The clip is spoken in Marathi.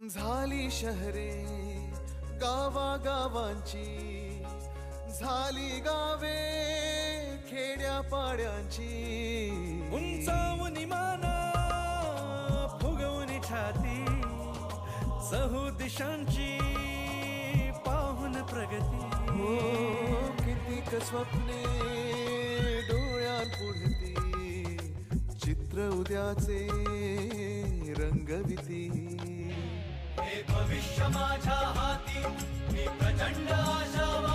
झाली शहरे गावागावांची, झाली गावे खेड्यापाड्यांची, उंचावून माना फुगवून छाती, चहू दिशांची पाहून प्रगती. हो कितीक स्वप्ने डोळ्यात पुढती, चित्र उद्याचे रंगविती. हे भविष्य माझ्या हाती, मी प्रचंड आशावादी.